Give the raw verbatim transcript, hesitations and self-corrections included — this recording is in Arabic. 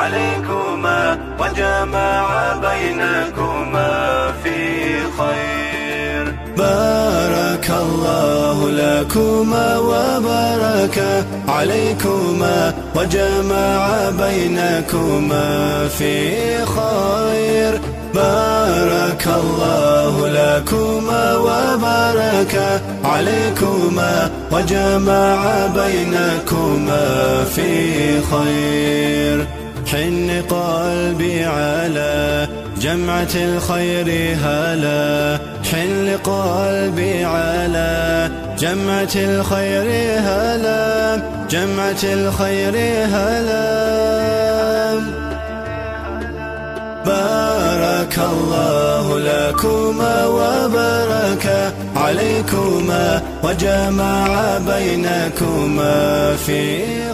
عليكما وجمع بينكما في خير. بارك الله لكما وبارك عليكما وجمع بينكما في خير. بارك الله لكما وبارك عليكما وجمع بينكما في خير. حن قلبي على جمعة الخير هلا، حن قلبي على جمعة الخير هلا، جمعة الخير هلا. بارك الله لكما وبارك عليكما وجمع بينكما في